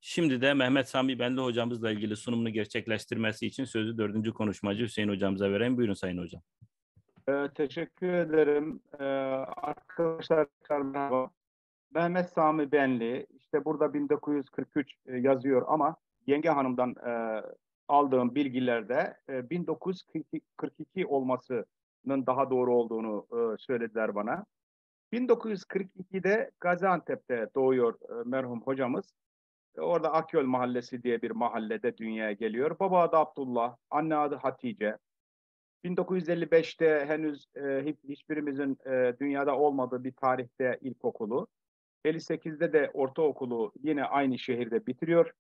Şimdi de Mehmet Sami Benli hocamızla ilgili sunumunu gerçekleştirmesi için sözü dördüncü konuşmacı Hüseyin hocamıza vereyim. Buyurun Sayın Hocam. Teşekkür ederim. Arkadaşlar merhaba. Mehmet Sami Benli, işte burada 1943 yazıyor ama Yenge Hanım'dan aldığım bilgilerde 1942 olmasının daha doğru olduğunu söylediler bana. 1942'de Gaziantep'te doğuyor merhum hocamız. Orada Akyol Mahallesi diye bir mahallede dünyaya geliyor. Baba adı Abdullah, anne adı Hatice. 1955'te henüz hiçbirimizin dünyada olmadığı bir tarihte ilkokulu, 58'de de ortaokulu yine aynı şehirde bitiriyor.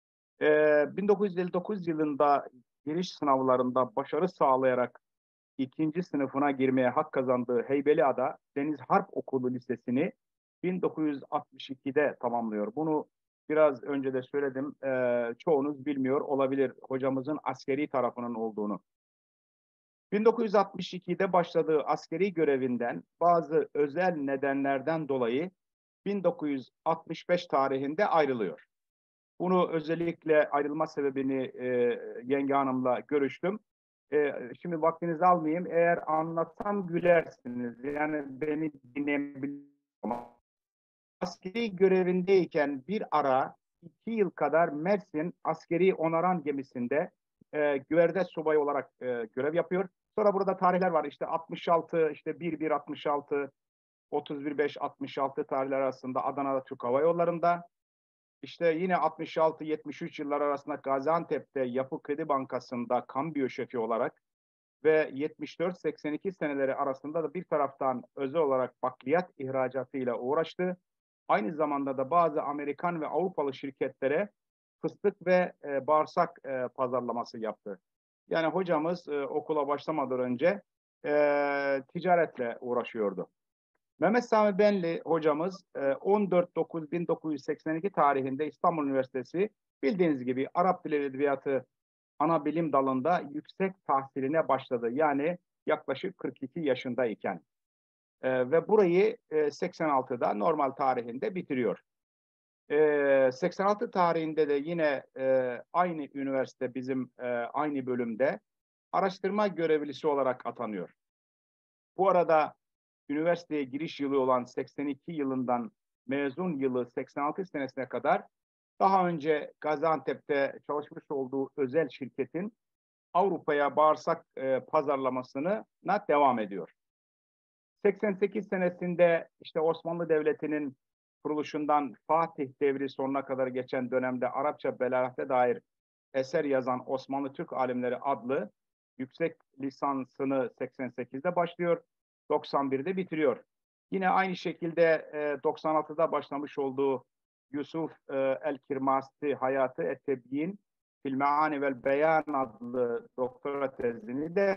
1959 yılında giriş sınavlarında başarı sağlayarak ikinci sınıfına girmeye hak kazandığı Heybeliada Deniz Harp Okulu Lisesi'ni 1962'de tamamlıyor. Bunu biraz önce de söyledim. Çoğunuz bilmiyor olabilir hocamızın askeri tarafının olduğunu. 1962'de başladığı askeri görevinden bazı özel nedenlerden dolayı 1965 tarihinde ayrılıyor. Bunu özellikle ayrılma sebebini Yenge Hanım'la görüştüm. Şimdi vaktinizi almayayım. Eğer anlatsam gülersiniz. Yani beni dinleyebilirsiniz. Askeri görevindeyken bir ara 2 yıl kadar Mersin Askeri Onaran Gemisi'nde güverde subayı olarak görev yapıyor. Sonra burada tarihler var. İşte 66, işte 11-66, 31-5-66 tarihler arasında Adana'da Türk Hava Yolları'nda. İşte yine 66-73 yıllar arasında Gaziantep'te Yapı Kredi Bankası'nda kambiyo şefi olarak ve 74-82 seneleri arasında da bir taraftan özel olarak bakliyat ihracatıyla uğraştı. Aynı zamanda da bazı Amerikan ve Avrupalı şirketlere fıstık ve bağırsak pazarlaması yaptı. Yani hocamız okula başlamadan önce ticaretle uğraşıyordu. Mehmet Sami Benli hocamız 14-9-1982 tarihinde İstanbul Üniversitesi bildiğiniz gibi Arap Dili ve Edebiyatı ana bilim dalında yüksek tahsiline başladı. Yani yaklaşık 42 yaşındayken. Ve burayı 86'da normal tarihinde bitiriyor. 86 tarihinde de yine aynı üniversite bizim aynı bölümde araştırma görevlisi olarak atanıyor. Bu arada üniversiteye giriş yılı olan 82 yılından mezun yılı 86 senesine kadar daha önce Gaziantep'te çalışmış olduğu özel şirketin Avrupa'ya bağırsak pazarlamasına devam ediyor. 88 senesinde işte Osmanlı Devleti'nin kuruluşundan Fatih devri sonuna kadar geçen dönemde Arapça belagate dair eser yazan Osmanlı Türk Alimleri adlı yüksek lisansını 88'de başlıyor, 91'de bitiriyor. Yine aynı şekilde 96'da başlamış olduğu Yusuf el-Kirmasi Hayatı et-Tebyin fil Meani vel Beyan adlı doktora tezini de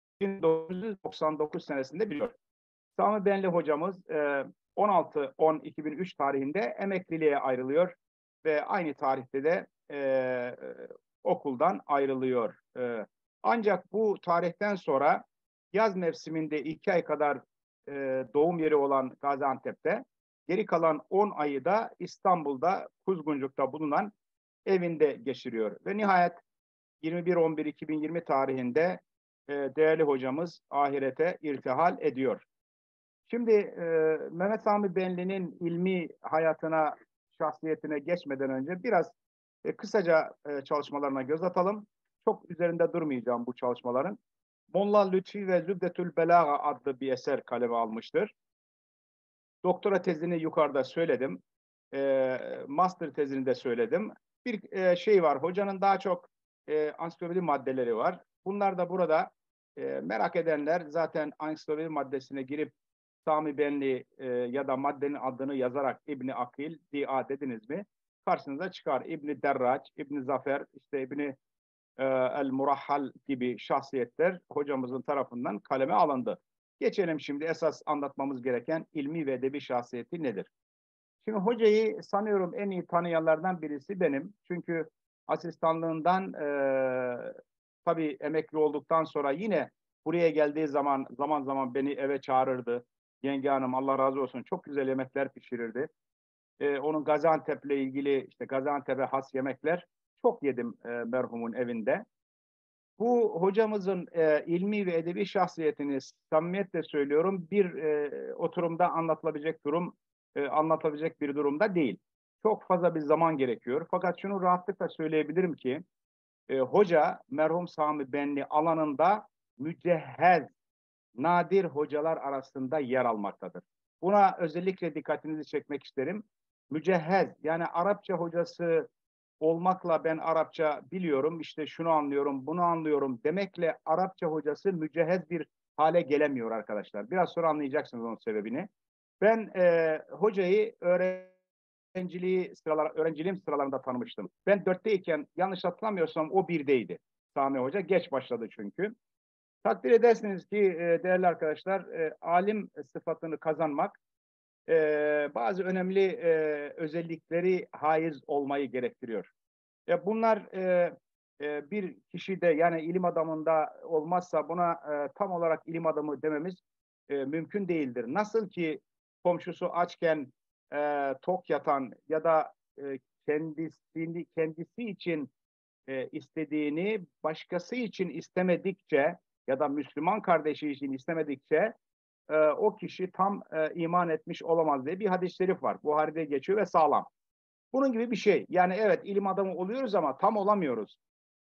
1999 senesinde biliyor. Sami Benli hocamız 16-10-2003 tarihinde emekliliğe ayrılıyor ve aynı tarihte de okuldan ayrılıyor. Ancak bu tarihten sonra yaz mevsiminde 2 ay kadar doğum yeri olan Gaziantep'te, geri kalan 10 ayı da İstanbul'da Kuzguncuk'ta bulunan evinde geçiriyor. Ve nihayet 21-11-2020 tarihinde değerli hocamız ahirete irtihal ediyor. Şimdi Mehmet Sami Benli'nin ilmi hayatına, şahsiyetine geçmeden önce biraz kısaca çalışmalarına göz atalım. Çok üzerinde durmayacağım bu çalışmaların. Molla Lütfi ve Zübdetül Belaga adlı bir eser kaleme almıştır. Doktora tezini yukarıda söyledim. Master tezini de söyledim. Bir şey var, hocanın daha çok ansiklopedi maddeleri var. Bunlar da burada merak edenler zaten ansiklopedi maddesine girip Sami Benli ya da maddenin adını yazarak İbni Akil, Dia dediniz mi? Karşınıza çıkar. İbni Derrac, İbni Zafer, işte İbni El-Murahhal gibi şahsiyetler hocamızın tarafından kaleme alındı. Geçelim şimdi esas anlatmamız gereken ilmi ve edebi şahsiyeti nedir? Şimdi hocayı sanıyorum en iyi tanıyanlardan birisi benim. Çünkü asistanlığından tabii emekli olduktan sonra yine buraya geldiği zaman zaman zaman beni eve çağırırdı. Yenge Hanım Allah razı olsun çok güzel yemekler pişirirdi. Onun Gaziantep'le ilgili işte Gaziantep'e has yemekler çok yedim merhumun evinde. Bu hocamızın ilmi ve edebi şahsiyetini samimiyetle söylüyorum bir oturumda anlatabilecek bir durumda değil. Çok fazla bir zaman gerekiyor. Fakat şunu rahatlıkla söyleyebilirim ki hoca merhum Sami Benli alanında mücehhez, nadir hocalar arasında yer almaktadır. Buna özellikle dikkatinizi çekmek isterim. Mücehhez yani Arapça hocası olmakla ben Arapça biliyorum, işte şunu anlıyorum, bunu anlıyorum demekle Arapça hocası mücehhez bir hale gelemiyor arkadaşlar. Biraz sonra anlayacaksınız onun sebebini. Ben hocayı öğrenciliğim sıralarında tanımıştım. Ben dörtteyken yanlış hatırlamıyorsam o birdeydi. Sami Hoca geç başladı çünkü. Takdir edersiniz ki değerli arkadaşlar alim sıfatını kazanmak bazı önemli özellikleri haiz olmayı gerektiriyor. Bunlar bir kişide yani ilim adamında olmazsa buna tam olarak ilim adamı dememiz mümkün değildir. Nasıl ki komşusu açken tok yatan ya da kendisi için istediğini başkası için istemedikçe ya da Müslüman kardeşi için istemedikçe o kişi tam iman etmiş olamaz diye bir hadis-i şerif var. Buhari'de geçiyor ve sağlam. Bunun gibi bir şey. Yani evet ilim adamı oluyoruz ama tam olamıyoruz.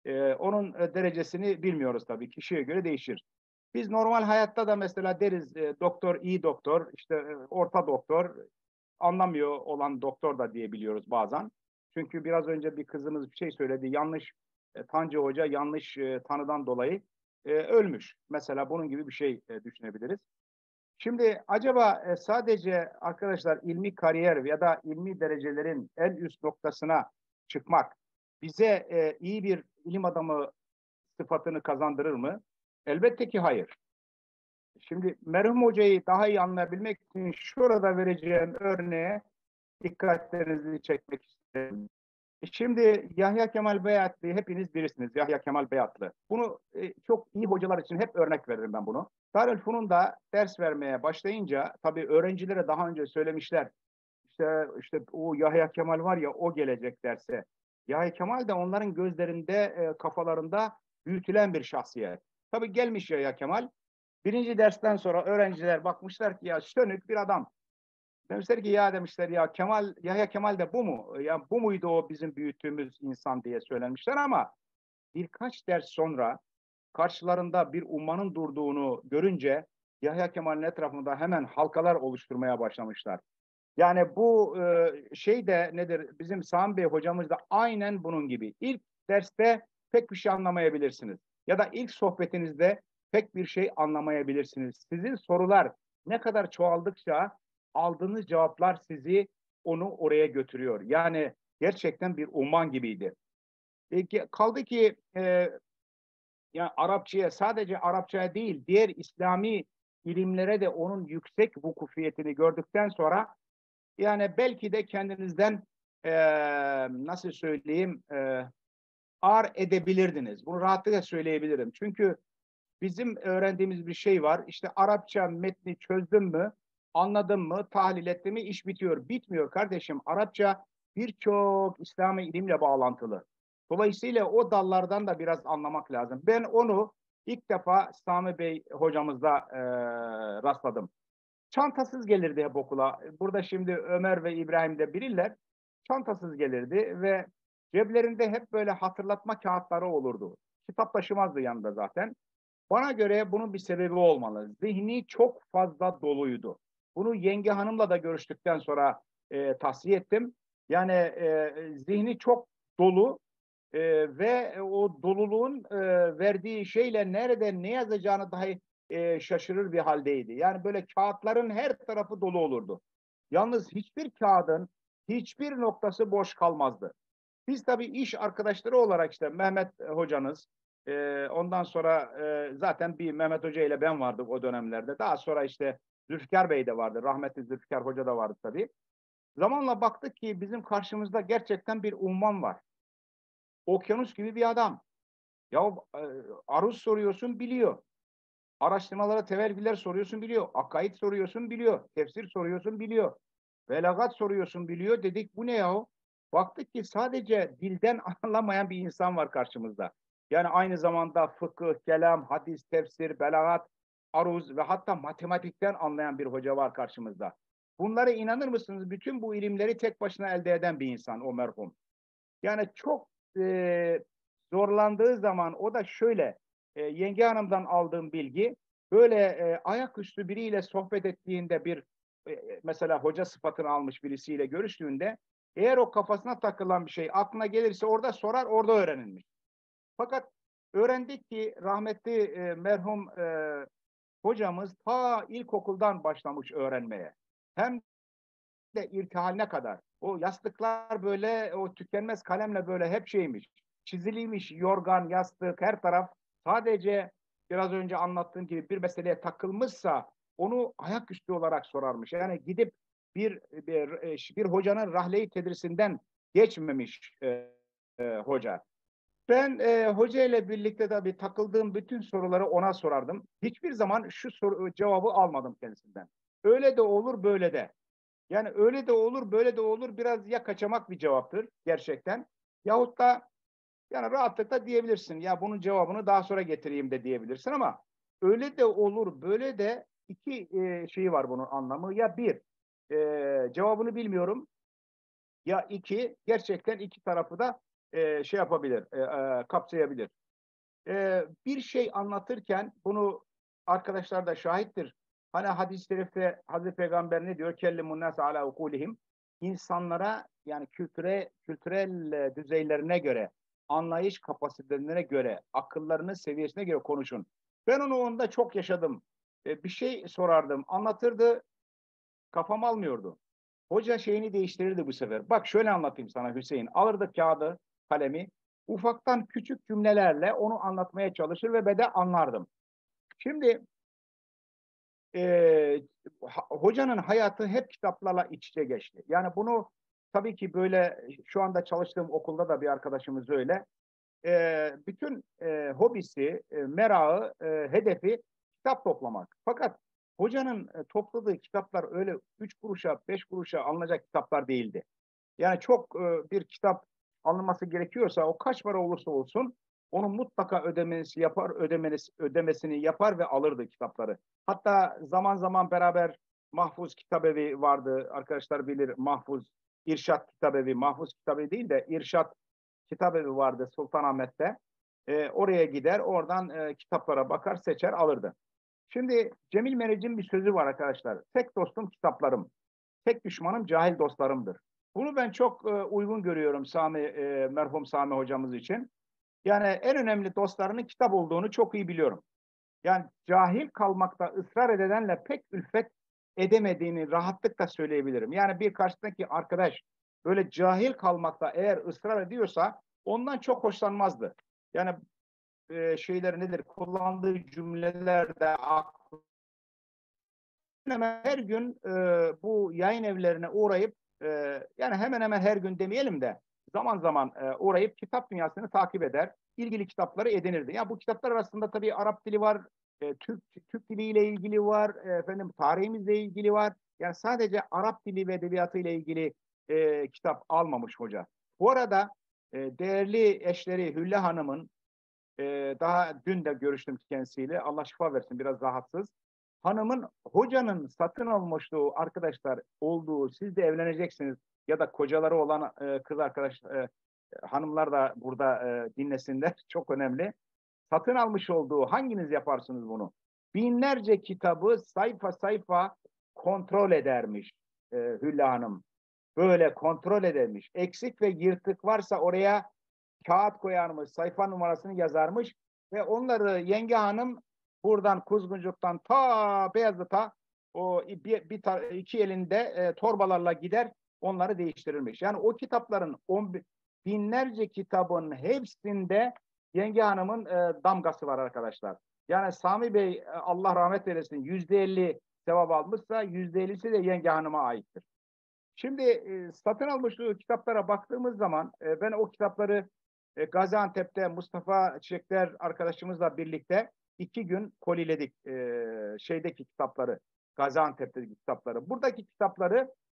Onun derecesini bilmiyoruz tabii. Kişiye göre değişir. Biz normal hayatta da mesela deriz doktor iyi doktor, işte orta doktor, anlamıyor olan doktor da diyebiliyoruz bazen. Çünkü biraz önce bir kızımız bir şey söyledi. Yanlış Tanju Hoca yanlış tanıdan dolayı ölmüş. Mesela bunun gibi bir şey düşünebiliriz. Şimdi acaba sadece arkadaşlar ilmi kariyer ya da ilmi derecelerin en üst noktasına çıkmak bize iyi bir ilim adamı sıfatını kazandırır mı? Elbette ki hayır. Şimdi merhum hocayı daha iyi anlayabilmek için şurada vereceğim örneğe dikkatlerinizi çekmek isterim. Şimdi Yahya Kemal Beyatlı'yı hepiniz bilirsiniz. Yahya Kemal Beyatlı. Bunu çok iyi hocalar için hep örnek veririm ben bunu. Darülfünun'da ders vermeye başlayınca tabii öğrencilere daha önce söylemişler. İşte o Yahya Kemal var ya o gelecek derse. Yahya Kemal de onların gözlerinde, kafalarında büyütülen bir şahsiyet. Tabii gelmiş Yahya Kemal. Birinci dersten sonra öğrenciler bakmışlar ki ya sönük bir adam. Demişler ki ya demişler ya Yahya Kemal de bu mu? Ya bu muydu o bizim büyüttüğümüz insan diye söylemişler ama birkaç ders sonra karşılarında bir ummanın durduğunu görünce Yahya Kemal'in etrafında hemen halkalar oluşturmaya başlamışlar. Yani bu şey de nedir? Bizim Sami Bey hocamız da aynen bunun gibi. İlk derste pek bir şey anlamayabilirsiniz. Ya da ilk sohbetinizde pek bir şey anlamayabilirsiniz. Sizin sorular ne kadar çoğaldıkça aldığınız cevaplar sizi onu oraya götürüyor. Yani gerçekten bir umman gibiydi. Kaldı ki yani Arapçaya sadece Arapçaya değil diğer İslami ilimlere de onun yüksek vukufiyetini gördükten sonra yani belki de kendinizden e, nasıl söyleyeyim ağır edebilirdiniz. Bunu rahatlıkla söyleyebilirim. Çünkü bizim öğrendiğimiz bir şey var. İşte Arapça metni çözdün mü, anladın mı, tahlil ettin mi iş bitiyor. Bitmiyor kardeşim. Arapça birçok İslami ilimle bağlantılı. Dolayısıyla o dallardan da biraz anlamak lazım. Ben onu ilk defa Sami Bey hocamızda rastladım. Çantasız gelirdi hep okula. Burada şimdi Ömer ve İbrahim de bilirler. Çantasız gelirdi ve ceplerinde hep böyle hatırlatma kağıtları olurdu. Kitap taşımazdı yanında zaten. Bana göre bunun bir sebebi olmalı. Zihni çok fazla doluydu. Bunu yenge hanımla da görüştükten sonra tahsiye ettim. Yani zihni çok dolu ve o doluluğun verdiği şeyle nerede ne yazacağını dahi şaşırır bir haldeydi. Yani böyle kağıtların her tarafı dolu olurdu. Yalnız hiçbir kağıdın hiçbir noktası boş kalmazdı. Biz tabii iş arkadaşları olarak işte Mehmet hocanız, ondan sonra zaten bir Mehmet Hoca ile ben vardık o dönemlerde. Daha sonra işte Zülfikar Bey de vardı, rahmetli Zülfikar Hoca da vardı tabii. Zamanla baktık ki bizim karşımızda gerçekten bir umman var. Okyanus gibi bir adam. Ya aruz soruyorsun biliyor. Araştırmalara tevelliler soruyorsun biliyor. Akaid soruyorsun biliyor. Tefsir soruyorsun biliyor. Belagat soruyorsun biliyor. Dedik bu ne yahu? Baktık ki sadece dilden anlamayan bir insan var karşımızda. Yani aynı zamanda fıkıh, kelam, hadis, tefsir, belagat, aruz ve hatta matematikten anlayan bir hoca var karşımızda. Bunlara inanır mısınız? Bütün bu ilimleri tek başına elde eden bir insan o merhum. Yani çok zorlandığı zaman o da şöyle, yenge hanımdan aldığım bilgi, böyle ayaküstü biriyle sohbet ettiğinde mesela hoca sıfatını almış birisiyle görüştüğünde eğer o kafasına takılan bir şey aklına gelirse orada sorar, orada öğrenilmiş. Fakat öğrendik ki rahmetli merhum hocamız ta ilkokuldan başlamış öğrenmeye. Hem de irtihaline kadar. O yastıklar böyle o tükenmez kalemle böyle hep şeymiş. Çiziliymiş yorgan, yastık her taraf. Sadece biraz önce anlattığım gibi bir meseleye takılmışsa onu ayaküstü olarak sorarmış. Yani gidip bir hocanın rahle-i tedrisinden geçmemiş hoca. Ben hoca ile birlikte tabii takıldığım bütün soruları ona sorardım. Hiçbir zaman şu soru cevabı almadım kendisinden. Öyle de olur, böyle de. Yani öyle de olur, böyle de olur. Biraz ya kaçamak bir cevaptır gerçekten. Yahut da yani rahatlıkla diyebilirsin. Ya bunun cevabını daha sonra getireyim de diyebilirsin ama öyle de olur, böyle de iki şeyi var bunun anlamı. Ya bir, cevabını bilmiyorum. Ya iki, gerçekten iki tarafı da şey yapabilir, kapsayabilir. Bir şey anlatırken bunu arkadaşlar da şahittir. Hani hadis-i şerifte Hazreti Peygamber ne diyor? Kellimun nas ala ukulihim. İnsanlara yani kültürel düzeylerine göre, anlayış kapasitelerine göre, akıllarının seviyesine göre konuşun. Ben onu onda çok yaşadım. Bir şey sorardım, anlatırdı, kafam almıyordu. Hoca şeyini değiştirirdi bu sefer. Bak şöyle anlatayım sana Hüseyin. Alırdı kağıdı, kalemi. Ufaktan küçük cümlelerle onu anlatmaya çalışır ve ben de anlardım. Şimdi e, hocanın hayatı hep kitaplarla iç içe geçti. Yani bunu tabii ki böyle şu anda çalıştığım okulda da bir arkadaşımız öyle. Bütün hobisi, merağı, hedefi kitap toplamak. Fakat hocanın topladığı kitaplar öyle 3 kuruşa, 5 kuruşa alınacak kitaplar değildi. Yani çok bir kitap alınması gerekiyorsa o kaç para olursa olsun onun mutlaka ödemesi yapar, ödemesini yapar ve alırdı kitapları. Hatta zaman zaman beraber Mahfuz Kitabevi vardı. Arkadaşlar bilir Mahfuz İrşad Kitabevi. Mahfuz Kitabevi değil de İrşad Kitabevi vardı Sultanahmet'te. Oraya gider, oradan kitaplara bakar, seçer, alırdı. Şimdi Cemil Meriç'in bir sözü var arkadaşlar. Tek dostum kitaplarım, tek düşmanım cahil dostlarımdır. Bunu ben çok uygun görüyorum merhum Sami hocamız için. Yani en önemli dostlarının kitap olduğunu çok iyi biliyorum. Yani cahil kalmakta ısrar edenle pek ülfet edemediğini rahatlıkla söyleyebilirim. Yani bir karşısındaki arkadaş böyle cahil kalmakta eğer ısrar ediyorsa ondan çok hoşlanmazdı. Yani şeyler nedir? Kullandığı cümlelerde hemen her gün bu yayın evlerine uğrayıp yani hemen hemen her gün demeyelim de zaman zaman uğrayıp kitap dünyasını takip eder. İlgili kitapları edinirdi. Ya bu kitaplar arasında tabii Arap dili var, Türk diliyle ilgili var, efendim tarihimizle ilgili var. Yani sadece Arap dili ve edebiyatı ile ilgili kitap almamış hoca. Bu arada değerli eşleri Hülle Hanım'ın daha dün de görüştüm kendisiyle. Allah şifa versin biraz rahatsız. Hanımın hocanın satın almışlığı arkadaşlar olduğu siz de evleneceksiniz ya da kocaları olan kız arkadaş hanımlar da burada dinlesinler. Çok önemli. Satın almış olduğu hanginiz yaparsınız bunu? Binlerce kitabı sayfa sayfa kontrol edermiş Hülle Hanım. Böyle kontrol edermiş. Eksik ve yırtık varsa oraya kağıt koyarmış, sayfa numarasını yazarmış ve onları yenge hanım buradan Kuzguncuk'tan ta Beyazıt'a o iki elinde torbalarla gider onları değiştirirmiş. Yani o kitapların binlerce kitabın hepsinde yenge hanımın damgası var arkadaşlar. Yani Sami Bey Allah rahmet eylesin %50 sevap almışsa %50'si de yenge hanıma aittir. Şimdi satın almış o kitaplara baktığımız zaman ben o kitapları Gaziantep'te Mustafa Çiçekler arkadaşımızla birlikte 2 gün koliledik şeydeki kitapları, Gaziantep'teki kitapları. Buradaki kitapları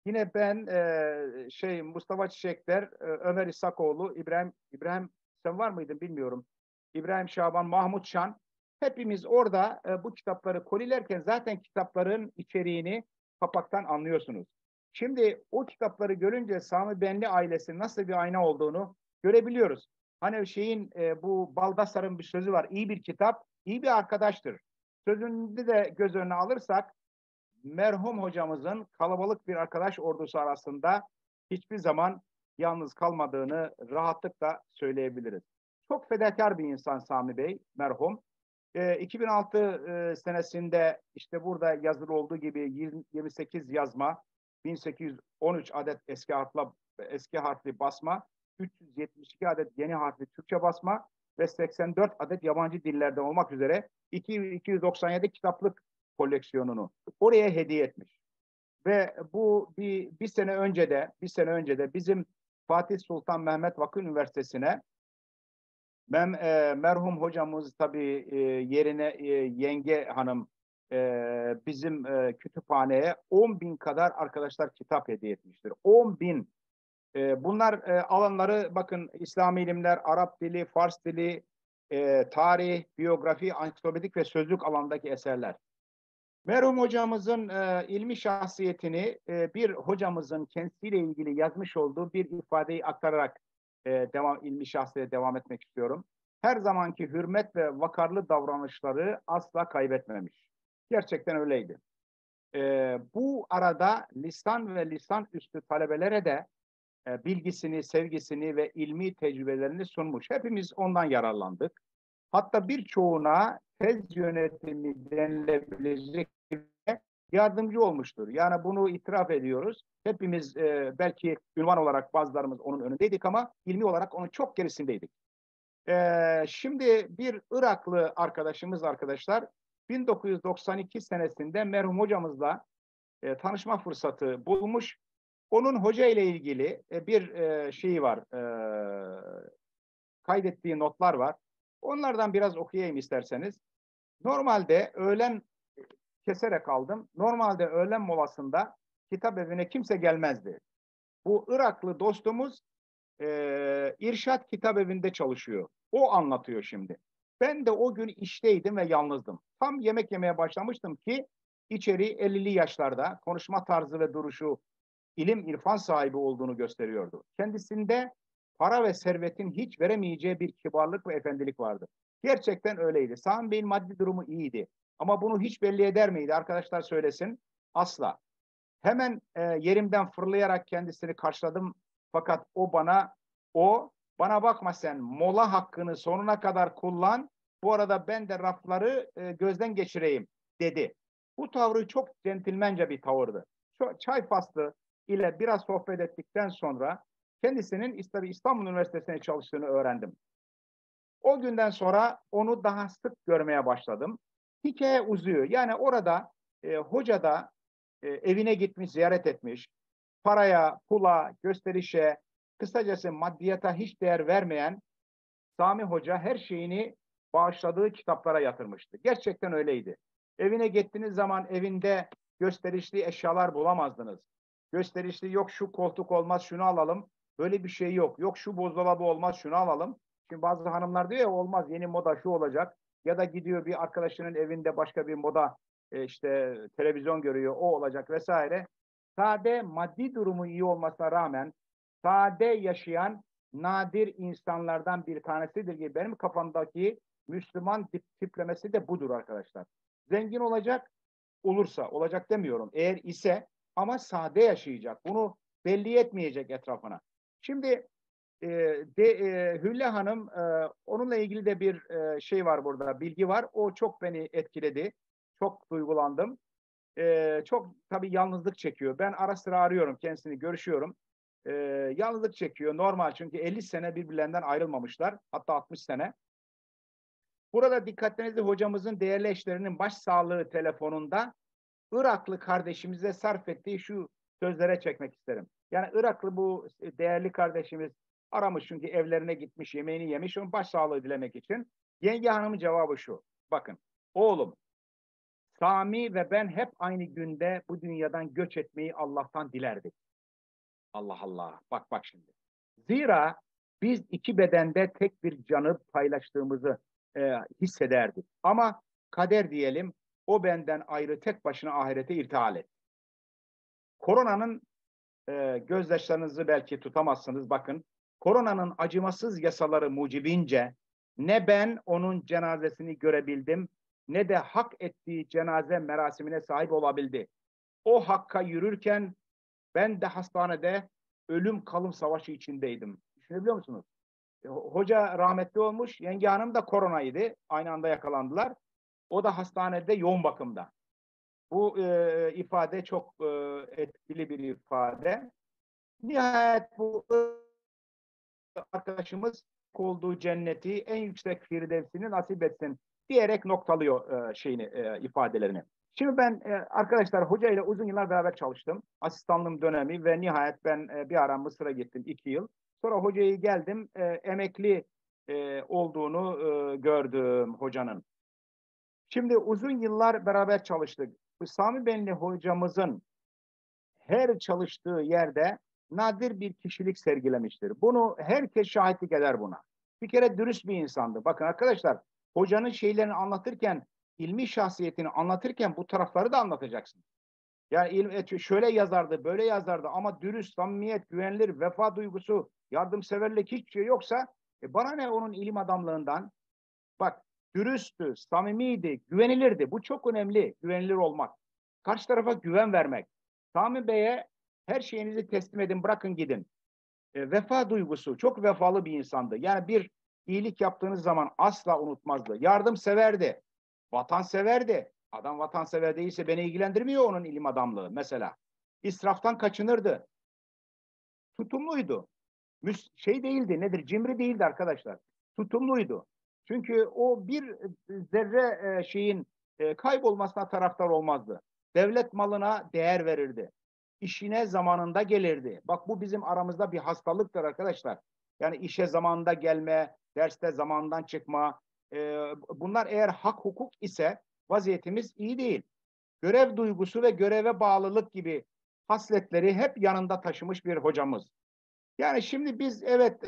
Yine ben Mustafa Çiçekler, Ömer İsakoğlu, İbrahim sen var mıydın bilmiyorum. İbrahim Şaban, Mahmut Şan, hepimiz orada bu kitapları kolilerken zaten kitapların içeriğini kapaktan anlıyorsunuz. Şimdi o kitapları görünce Sami Benli ailesi nasıl bir ayna olduğunu görebiliyoruz. Hani bu Baldasar'ın bir sözü var. İyi bir kitap, iyi bir arkadaştır. Sözünü de göz önüne alırsak merhum hocamızın kalabalık bir arkadaş ordusu arasında hiçbir zaman yalnız kalmadığını rahatlıkla söyleyebiliriz. Çok fedakar bir insan Sami Bey, merhum. 2006 senesinde işte burada yazılı olduğu gibi 28 yazma, 1813 adet eski harfli basma, 372 adet yeni harfli Türkçe basma ve 84 adet yabancı dillerde olmak üzere 297 kitaplık koleksiyonunu oraya hediye etmiş. Ve bu bir sene önce de bizim Fatih Sultan Mehmet Vakıf Üniversitesi'ne merhum hocamız tabii yerine Yenge Hanım bizim kütüphaneye 10 bin kadar arkadaşlar kitap hediye etmiştir. 10 bin. Bunlar alanları bakın İslami ilimler, Arap dili, Fars dili, tarih, biyografi, ansiklopedik ve sözlük alandaki eserler. Merhum hocamızın ilmi şahsiyetini bir hocamızın kendisiyle ilgili yazmış olduğu bir ifadeyi aktararak ilmi şahsiyete devam etmek istiyorum. Her zamanki hürmet ve vakarlı davranışları asla kaybetmemiş. Gerçekten öyleydi. Bu arada lisan ve lisan üstü talebelere de bilgisini, sevgisini ve ilmi tecrübelerini sunmuş. Hepimiz ondan yararlandık. Hatta birçoğuna tez yönetimi denilebilecek yardımcı olmuştur. Yani bunu itiraf ediyoruz. Hepimiz belki ünvan olarak bazılarımız onun önündeydik ama ilmi olarak onun çok gerisindeydik. Şimdi bir Iraklı arkadaşlar 1992 senesinde merhum hocamızla tanışma fırsatı bulmuş. Onun hoca ile ilgili bir şeyi var, kaydettiği notlar var. Onlardan biraz okuyayım isterseniz. Normalde keserek aldım. Normalde öğlen molasında kitap evine kimse gelmezdi. Bu Iraklı dostumuz İrşad Kitap Evi'nde çalışıyor. O anlatıyor şimdi. Ben de o gün işteydim ve yalnızdım. Tam yemek yemeye başlamıştım ki içeri 50'li yaşlarda konuşma tarzı ve duruşu ilim irfan sahibi olduğunu gösteriyordu. Kendisinde para ve servetin hiç veremeyeceği bir kibarlık ve efendilik vardı. Gerçekten öyleydi. Sami Bey'in maddi durumu iyiydi. Ama bunu hiç belli eder miydi? Arkadaşlar söylesin. Asla. Hemen yerimden fırlayarak kendisini karşıladım. Fakat o bana bakma sen mola hakkını sonuna kadar kullan. Bu arada ben de rafları gözden geçireyim dedi. Bu tavrı çok centilmence bir tavırdı. Çay faslı ile biraz sohbet ettikten sonra kendisinin tabii İstanbul Üniversitesi'ne çalıştığını öğrendim. O günden sonra onu daha sık görmeye başladım. Hikaye uzuyor. Yani orada hoca da evine gitmiş, ziyaret etmiş. Paraya, pula, gösterişe, kısacası maddiyata hiç değer vermeyen Sami Hoca her şeyini bağışladığı kitaplara yatırmıştı. Gerçekten öyleydi. Evine gittiğiniz zaman evinde gösterişli eşyalar bulamazdınız. Gösterişli yok şu koltuk olmaz şunu alalım. Böyle bir şey yok. Yok şu buzdolabı olmaz şunu alalım. Şimdi bazı hanımlar diyor ya olmaz yeni moda şu olacak. Ya da gidiyor bir arkadaşının evinde başka bir moda işte televizyon görüyor o olacak vesaire. Sade maddi durumu iyi olmasına rağmen sade yaşayan nadir insanlardan bir tanesidir ki benim kafamdaki Müslüman tiplemesi de budur arkadaşlar. Zengin olacak demiyorum. Eğer ise ama sade yaşayacak. Bunu belli etmeyecek etrafına. Şimdi Hülle Hanım onunla ilgili de bir şey var burada, bilgi var. O çok beni etkiledi. Çok duygulandım. Çok tabii yalnızlık çekiyor. Ben ara sıra arıyorum kendisini, görüşüyorum. E, Yalnızlık çekiyor. Normal çünkü 50 sene birbirlerinden ayrılmamışlar. Hatta 60 sene. Burada dikkatlerinizi hocamızın değerli eşlerinin başsağlığı telefonunda Iraklı kardeşimize sarf ettiği şu sözlere çekmek isterim. Yani Iraklı bu değerli kardeşimiz aramış çünkü evlerine gitmiş, yemeğini yemiş, onun başsağlığı dilemek için. Yenge hanımın cevabı şu. Bakın, oğlum Sami ve ben hep aynı günde bu dünyadan göç etmeyi Allah'tan dilerdik. Allah Allah. Bak bak şimdi. Zira biz iki bedende tek bir canı paylaştığımızı hissederdik. Ama kader diyelim, o benden ayrı tek başına ahirete irtihal etti. Koronanın gözyaşlarınızı belki tutamazsınız. Bakın, koronanın acımasız yasaları mucibince ne ben onun cenazesini görebildim, ne de hak ettiği cenaze merasimine sahip olabildi. O hakka yürürken ben de hastanede ölüm kalım savaşı içindeydim. Düşünebiliyor musunuz? Hoca rahmetli olmuş, yenge hanım da koronaydı. Aynı anda yakalandılar. O da hastanede yoğun bakımda. Bu ifade çok etkili bir ifade. Nihayet bu arkadaşımız olduğu cenneti en yüksek firdevsini nasip etsin diyerek noktalıyor ifadelerini. Şimdi ben arkadaşlar hoca ile uzun yıllar beraber çalıştım. Asistanlığım dönemi ve nihayet ben bir ara Mısır'a gittim 2 yıl. Sonra hocayı geldim emekli olduğunu gördüm hocanın. Şimdi uzun yıllar beraber çalıştık. Bu Sami Benli hocamızın her çalıştığı yerde nadir bir kişilik sergilemiştir. Bunu herkes şahitlik eder buna. Bir kere dürüst bir insandı. Bakın arkadaşlar, hocanın şeylerini anlatırken, ilmi şahsiyetini anlatırken bu tarafları da anlatacaksın. Yani şöyle yazardı, böyle yazardı ama dürüst, samimiyet, güvenilir, vefa duygusu, yardımseverlik hiçbir şey yoksa bana ne onun ilim adamlığından? Bak, dürüsttü, samimiydi, güvenilirdi. Bu çok önemli, güvenilir olmak. Karşı tarafa güven vermek. Sami Bey'e her şeyinizi teslim edin, bırakın gidin. Vefa duygusu, çok vefalı bir insandı. Yani bir iyilik yaptığınız zaman asla unutmazdı. Yardımseverdi, vatanseverdi. Adam vatansever değilse beni ilgilendirmiyor onun ilim adamlığı mesela. İsraftan kaçınırdı. Tutumluydu. Şey değildi, nedir? Cimri değildi arkadaşlar. Tutumluydu. Çünkü o bir zerre şeyin kaybolmasına taraftar olmazdı. Devlet malına değer verirdi. İşine zamanında gelirdi. Bak, bu bizim aramızda bir hastalıktır arkadaşlar. Yani işe zamanında gelme, derste zamandan çıkma. Bunlar eğer hak hukuk ise vaziyetimiz iyi değil. Görev duygusu ve göreve bağlılık gibi hasletleri hep yanında taşımış bir hocamız. Yani şimdi biz evet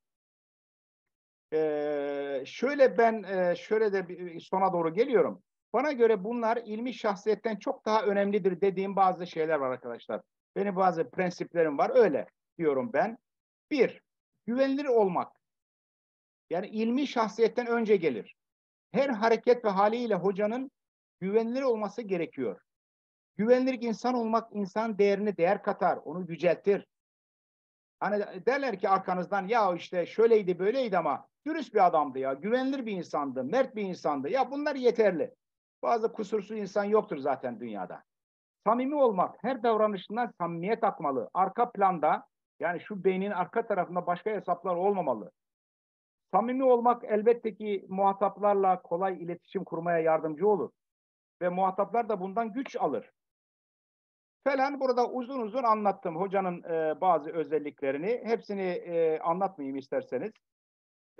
şöyle de bir sona doğru geliyorum. Bana göre bunlar ilmi şahsiyetten çok daha önemlidir dediğim bazı şeyler var arkadaşlar. Benim bazı prensiplerim var, öyle diyorum ben. Bir, güvenilir olmak. Yani ilmi şahsiyetten önce gelir. Her hareket ve haliyle hocanın güvenilir olması gerekiyor. Güvenilir insan olmak insan değerini değer katar, onu yüceltir. Hani derler ki arkanızdan, ya işte şöyleydi böyleydi ama dürüst bir adamdı ya, güvenilir bir insandı, mert bir insandı. Ya bunlar yeterli. Bazı kusursuz insan yoktur zaten dünyada. Samimi olmak, her davranışından samimiyet akmalı. Arka planda, yani şu beynin arka tarafında başka hesaplar olmamalı. Samimi olmak elbette ki muhataplarla kolay iletişim kurmaya yardımcı olur. Ve muhataplar da bundan güç alır. Falan, burada uzun uzun anlattım hocanın bazı özelliklerini. Hepsini anlatmayayım isterseniz. E,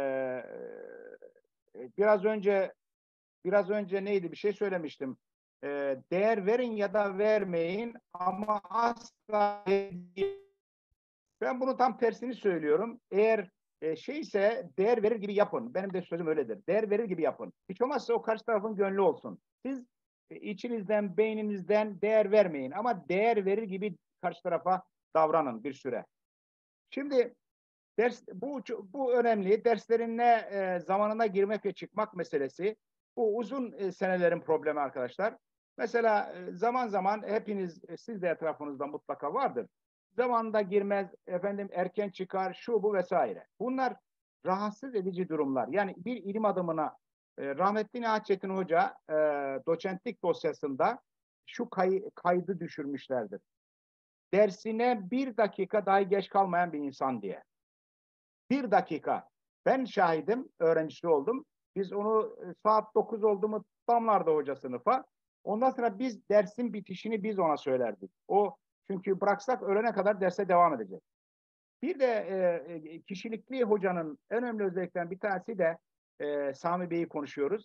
biraz önce neydi, bir şey söylemiştim. Değer verin ya da vermeyin ama asla, ben bunu tam tersini söylüyorum. Eğer şeyse değer verir gibi yapın. Benim de sözüm öyledir. Değer verir gibi yapın. Hiç olmazsa o karşı tarafın gönlü olsun. Siz içinizden, beyninizden değer vermeyin ama değer verir gibi karşı tarafa davranın bir süre. Şimdi bu önemli. Derslerine zamanına girmek ve çıkmak meselesi. Bu uzun senelerin problemi arkadaşlar. Mesela zaman zaman hepiniz, siz de etrafınızda mutlaka vardır. Zamanında girmez, efendim erken çıkar, şu bu vesaire. Bunlar rahatsız edici durumlar. Yani bir ilim adamına rahmetli Nihat Çetin Hoca doçentlik dosyasında şu kaydı düşürmüşlerdir. Dersine 1 dakika dahi geç kalmayan bir insan diye. 1 dakika. Ben şahidim, öğrencisi oldum. Biz onu saat 9 oldu mu damlardı hoca sınıfa. Ondan sonra biz dersin bitişini biz ona söylerdik. O, çünkü bıraksak öğlene kadar derse devam edecek. Bir de kişilikli hocanın en önemli özelliklerinden bir tanesi de Sami Bey'i konuşuyoruz.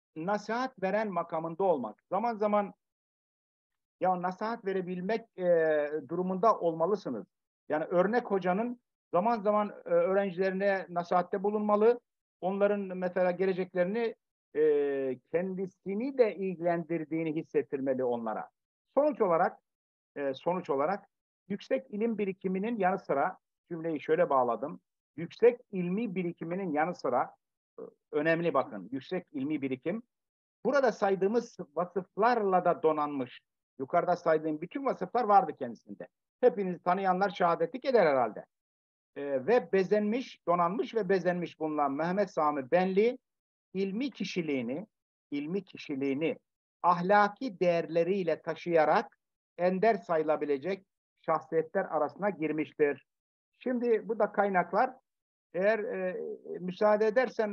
nasihat veren makamında olmak. Zaman zaman ya nasihat verebilmek durumunda olmalısınız. Yani örnek hocanın zaman zaman öğrencilerine nasihatte bulunmalı. Onların mesela geleceklerini kendisini de ilgilendirdiğini hissettirmeli onlara. Sonuç olarak sonuç olarak yüksek ilim birikiminin yanı sıra cümleyi şöyle bağladım. Yüksek ilmi birikiminin yanı sıra önemli bakın. Yüksek ilmi birikim burada saydığımız vasıflarla da donanmış. Yukarıda saydığım bütün vasıflar vardı kendisinde. Hepinizi tanıyanlar şehadetlik eder herhalde. Ve bezenmiş, donanmış ve bezenmiş bulunan Mehmet Sami Benli ilmi kişiliğini ahlaki değerleriyle taşıyarak ender sayılabilecek şahsiyetler arasına girmiştir. Şimdi bu da kaynaklar. Eğer müsaade edersen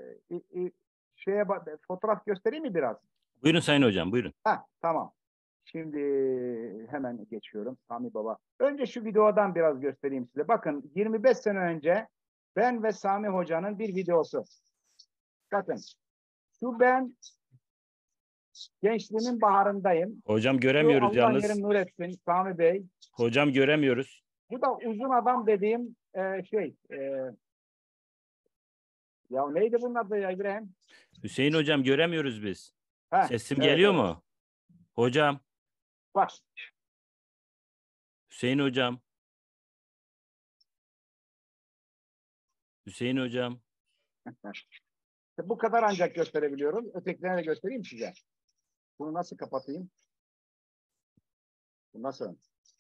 fotoğraf göstereyim mi biraz? Buyurun Sayın Hocam, buyurun. Tamam. Şimdi hemen geçiyorum Sami Baba. Önce şu videodan biraz göstereyim size. Bakın 25 sene önce ben ve Sami Hoca'nın bir videosu. Bakın şu ben gençliğimin baharındayım. Hocam Şu göremiyoruz Allah yalnız. yerin nur etsin Sami Bey. Hocam göremiyoruz. Bu da uzun adam dediğim ya neydi bunun adı ya İbrahim? Hüseyin Hocam göremiyoruz biz. Sesim Evet, geliyor evet. mu? Hocam, Bak. Hüseyin Hocam. Hüseyin Hocam. Bu kadar ancak gösterebiliyorum. Ötekilerini de göstereyim size. Bunu nasıl kapatayım? Bu nasıl?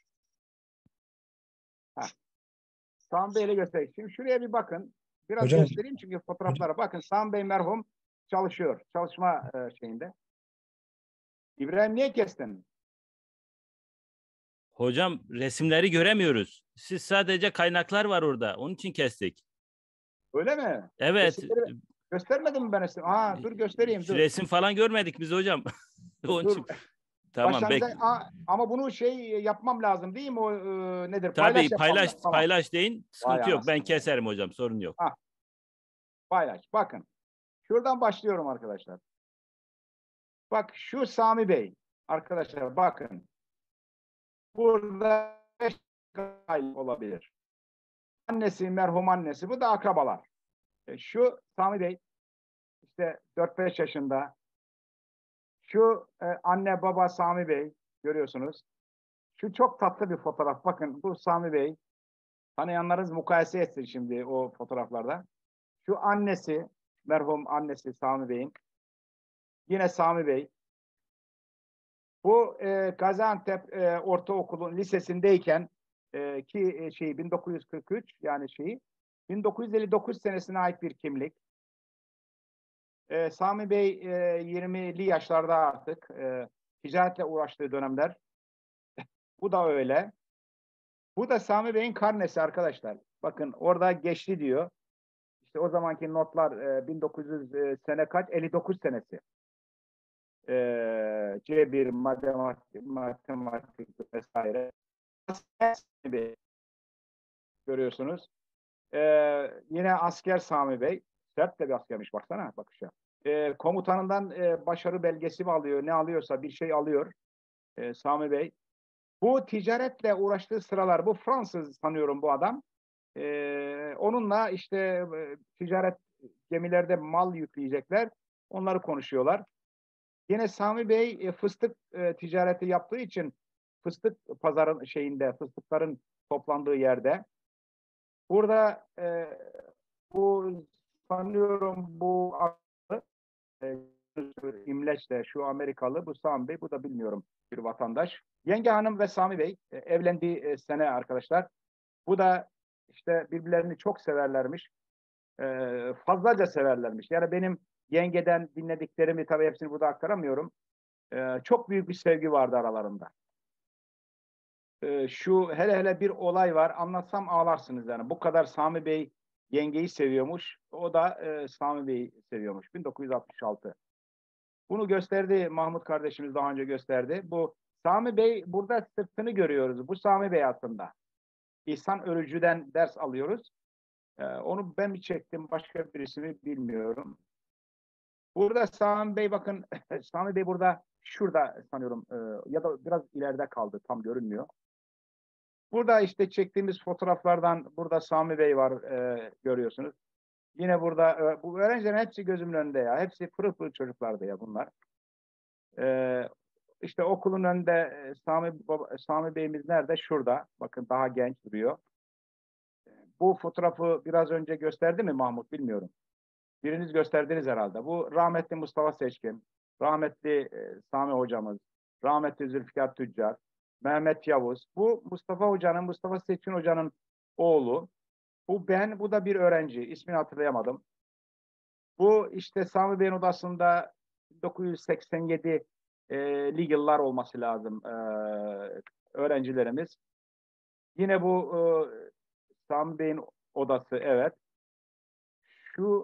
Sami Bey'le göstereyim. Şimdi şuraya bir bakın. Biraz Hocam, göstereyim çünkü fotoğraflara. Bakın Sami Bey merhum çalışıyor. Çalışma şeyinde. İbrahim niye kestin? Hocam resimleri göremiyoruz. Siz sadece kaynaklar var orada. Onun için kestik. Öyle mi? Evet. Göstermedim mi ben resim? Dur göstereyim dur. Resim falan görmedik biz hocam. Onun Dur. için. Tamam Ama bunu yapmam lazım değil mi? O nedir? Tabii Yapmam lazım. Tamam. paylaş deyin. Vay Sıkıntı yok. Ben anasını. keserim hocam. Sorun yok. Paylaş. Bakın. Şuradan başlıyorum arkadaşlar. Bak şu Sami Bey. Arkadaşlar bakın. Burada 5 aylık olabilir. Annesi, merhum annesi. Bu da akrabalar. Şu Sami Bey işte 4-5 yaşında. Şu anne baba Sami Bey görüyorsunuz. Şu çok tatlı bir fotoğraf. Bakın bu Sami Bey. Tanıyanlarınız mukayese etsin şimdi o fotoğraflarda. Şu annesi, merhum annesi Sami Bey'in. Yine Sami Bey. Bu Gaziantep Ortaokulu Lisesi'ndeyken 1943 yani 1959 senesine ait bir kimlik. Sami Bey 20'li yaşlarda artık ticaretle uğraştığı dönemler. Bu da öyle. Bu da Sami Bey'in karnesi arkadaşlar. Bakın orada geçti diyor. İşte o zamanki notlar 1900 sene kaç? 59 senesi. C1 matematik vesaire. Görüyorsunuz. Yine asker Sami Bey. Sert de bir askermiş baksana bakışa. Komutanından başarı belgesi mi alıyor? Ne alıyorsa bir şey alıyor Sami Bey. Bu ticaretle uğraştığı sıralar bu Fransız sanıyorum bu adam. Onunla işte ticaret gemilerde mal yükleyecekler. Onları konuşuyorlar. Yine Sami Bey fıstık ticareti yaptığı için fıstık pazarın fıstıkların toplandığı yerde. Burada bu sanıyorum bu İmleç de şu Amerikalı bu Sami Bey bu da bilmiyorum bir vatandaş. Yenge Hanım ve Sami Bey evlendiği sene arkadaşlar. Bu da işte birbirlerini çok severlermiş. Fazlaca severlermiş. Yani benim yengeden dinlediklerimi tabii hepsini burada aktaramıyorum. Çok büyük bir sevgi vardı aralarında. Şu hele bir olay var. Anlatsam ağlarsınız yani. Bu kadar Sami Bey yengeyi seviyormuş. O da Sami Bey'i seviyormuş. 1966. Bunu gösterdi Mahmut kardeşimiz daha önce gösterdi. Bu Sami Bey burada sırtını görüyoruz. Bu Sami Bey aslında. İhsan Örücü'den ders alıyoruz. Onu ben mi çektim başka birisini bilmiyorum. Burada Sami Bey bakın Sami Bey burada şurada sanıyorum ya da biraz ileride kaldı tam görünmüyor. Burada işte çektiğimiz fotoğraflardan burada Sami Bey var görüyorsunuz. Yine burada bu öğrencilerin hepsi gözümün önünde ya. Hepsi pırıl pırıl çocuklardı ya bunlar. İşte okulun önünde Sami Bey'imiz nerede? Şurada. Bakın daha genç duruyor. Bu fotoğrafı biraz önce gösterdi mi Mahmut bilmiyorum. Biriniz gösterdiniz herhalde. Bu rahmetli Mustafa Seçkin, rahmetli Sami hocamız, rahmetli Zülfikar Tüccar, Mehmet Yavuz. Bu Mustafa Seçkin hocanın oğlu. Bu ben, bu da bir öğrenci. İsmini hatırlayamadım. Bu işte Sami Bey'in odasında 1987'li yıllar olması lazım öğrencilerimiz. Yine bu Sami Bey'in odası, evet. Şu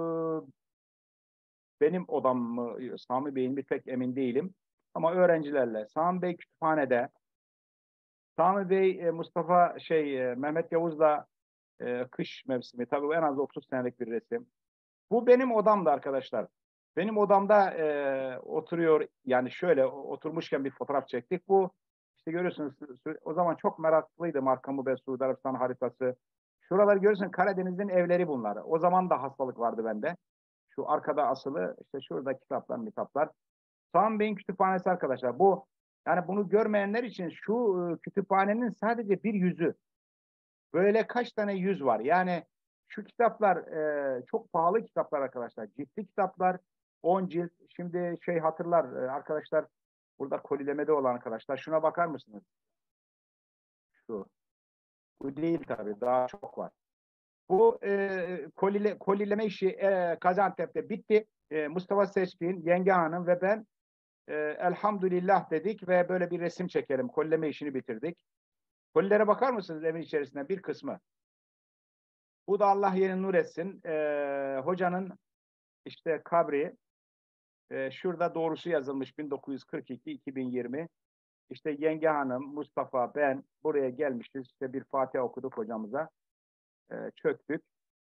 benim odam mı, Sami Bey'in bir pek emin değilim. Ama öğrencilerle. Sami Bey kütüphanede. Sami Bey, Mehmet Yavuz'la kış mevsimi. Tabii bu en az 30 senelik bir resim. Bu benim odamda arkadaşlar. Benim odamda oturuyor, yani şöyle oturmuşken bir fotoğraf çektik. Bu işte görüyorsunuz o zaman çok meraklıydım arkamı ve Suudi Arabistan haritası. Şuraları görüyorsun, Karadeniz'in evleri bunlar. O zaman da hastalık vardı bende. Şu arkada asılı işte şurada kitaplar. Sami Bey'in kütüphanesi arkadaşlar. Bu yani bunu görmeyenler için şu kütüphanenin sadece bir yüzü. Böyle kaç tane yüz var? Yani şu kitaplar çok pahalı kitaplar arkadaşlar. Ciltli kitaplar 10 cilt. Şimdi hatırlar arkadaşlar, burada kolilemede olan arkadaşlar. Şuna bakar mısınız? Şu. Bu değil tabii. Daha çok var. Bu kolileme işi Gaziantep'te bitti. Mustafa Seçkin, Yenge Hanım ve ben elhamdülillah dedik ve böyle bir resim çekelim. Kolileme işini bitirdik. Kolilere bakar mısınız evin içerisinde bir kısmı? Bu da Allah yerini nur etsin. Hocanın işte kabri. Şurada doğrusu yazılmış 1942-2020. İşte Yenge Hanım, Mustafa, ben buraya gelmişiz. İşte bir Fatiha okuduk hocamıza. Çöktük.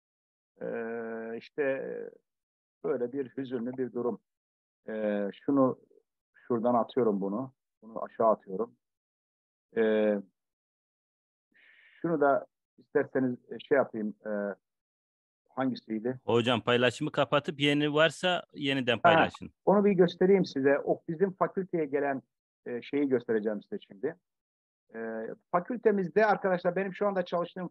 İşte böyle bir hüzünlü bir durum. Şunu şuradan atıyorum bunu. Bunu aşağı atıyorum. Ee, Şunu da isterseniz yapayım. Hangisiydi? Hocam paylaşımı kapatıp yeni varsa yeniden Ha, paylaşın. onu bir göstereyim size. O bizim fakülteye gelen şeyi göstereceğim size şimdi. Fakültemizde arkadaşlar, benim şu anda çalıştığım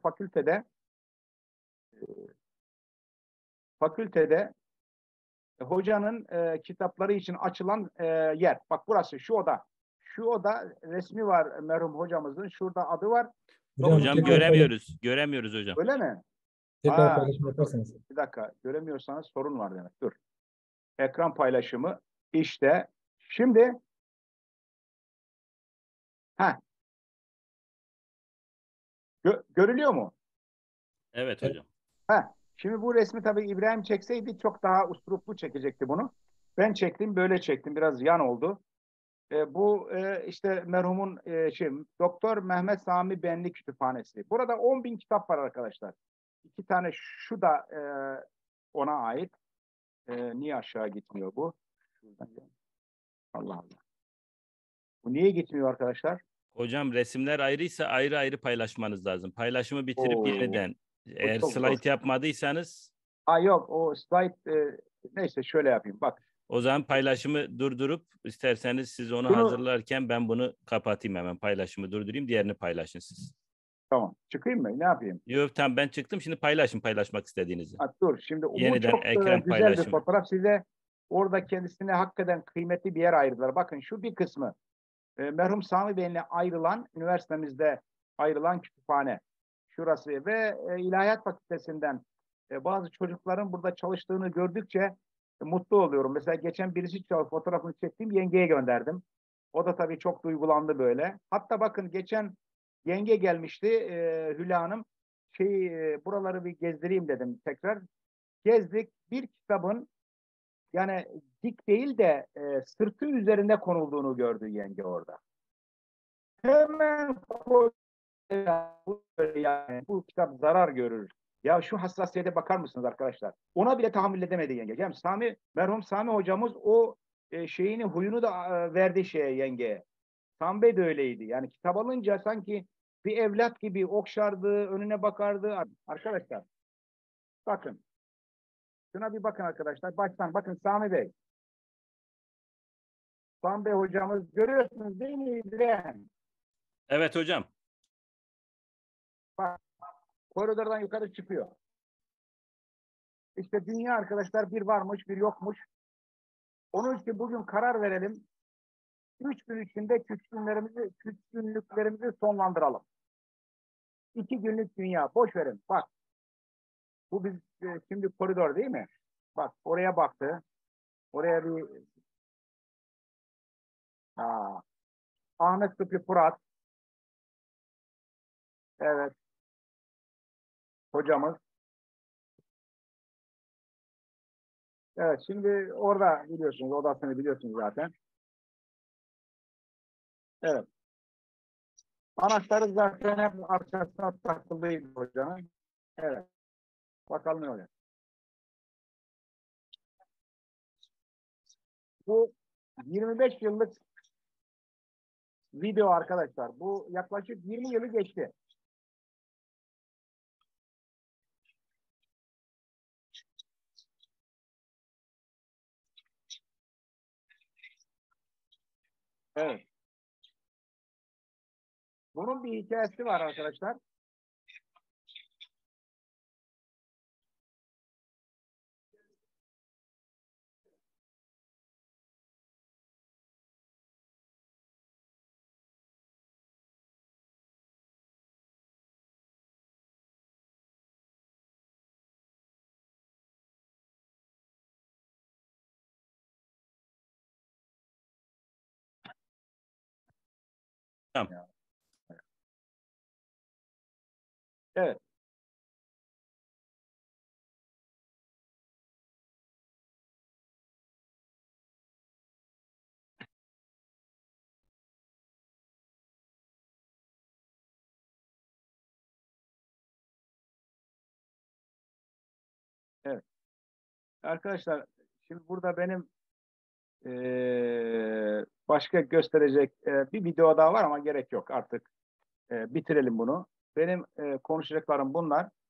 fakültede hocanın kitapları için açılan yer. Bak burası, şu oda. Şu oda resmi var merhum hocamızın. Şurada adı var. Hocam göremiyoruz hocam. Öyle mi? Tekrar paylaşım yaparsanız. Bir dakika. Göremiyorsanız sorun var demek. Dur. Ekran paylaşımı. İşte. Şimdi görülüyor mu? Evet hocam. Şimdi bu resmi tabii İbrahim çekseydi çok daha usturuplu çekecekti bunu. Ben çektim, böyle çektim. Biraz yan oldu. Bu işte merhumun Doktor Mehmet Sami Benli Kütüphanesi. Burada 10.000 kitap var arkadaşlar. 2 tane şu da ona ait. Niye aşağı gitmiyor bu? Allah Allah. Bu niye gitmiyor arkadaşlar? Hocam resimler ayrıysa ayrı ayrı paylaşmanız lazım. Paylaşımı bitirip Oo, yeniden. Eğer çok zor. slide yapmadıysanız Yok, o slide neyse şöyle yapayım. Bak. o zaman paylaşımı durdurup isterseniz siz onu hazırlarken ben bunu kapatayım, hemen paylaşımı durdurayım, diğerini paylaşın siz. Tamam. Çıkayım mı? Ne yapayım? Yok tamam, ben çıktım, şimdi paylaşmak istediğinizi. Dur şimdi Yeniden bu çok ekran güzel paylaşımı. bir fotoğraf. Size orada kendisine hakikaten kıymetli bir yer ayırdılar. Bakın şu bir kısmı. Merhum Sami Bey'le ayrılan, üniversitemizde ayrılan kütüphane. Şurası ve İlahiyat Fakültesinden bazı çocukların burada çalıştığını gördükçe mutlu oluyorum. Mesela geçen birisi fotoğrafını çektiğim yengeye gönderdim. O da tabii çok duygulandı böyle. Hatta bakın geçen yenge gelmişti Hülya Hanım. Buraları bir gezdireyim dedim tekrar. Gezdik. Bir kitabın yani dik değil de sırtı üzerinde konulduğunu gördü yenge orada. Hemen yani, bu kitap zarar görür Ya şu hassasiyete bakar mısınız arkadaşlar? Ona bile tahammül edemedi yenge. Yani merhum Sami hocamız o şeyini, huyunu da verdi şeye, yengeye. Sami Bey de öyleydi. Yani kitap alınca sanki bir evlat gibi okşardı, önüne bakardı. Arkadaşlar bakın. Şuna bir bakın arkadaşlar. Baştan bakın Sami Bey. Sami Bey hocamız görüyorsunuz değil mi İbrahim? Evet hocam. Bak, koridordan yukarı çıkıyor. İşte dünya arkadaşlar bir varmış bir yokmuş. Onun için bugün karar verelim. 3 gün içinde küskünlüklerimizi sonlandıralım. 2 günlük dünya. Boş verin. Bak. Bu biz şimdi koridor değil mi? Bak oraya baktı. Oraya bir Ahmet Sıfı Fırat. Evet. Hocamız. Evet. Şimdi orada biliyorsunuz. Odasını biliyorsunuz zaten. Evet. Anahtarı zaten hep arkasına takıldıydı hocanın. Evet. Bakalım ne oluyor. Bu 25 yıllık video arkadaşlar. Bu yaklaşık 20 yılı geçti. Evet. Bunun bir hikayesi var arkadaşlar. Tamam. Evet. Evet. Arkadaşlar şimdi burada benim başka gösterecek bir video daha var ama gerek yok artık. Bitirelim bunu. Benim konuşacaklarım bunlar.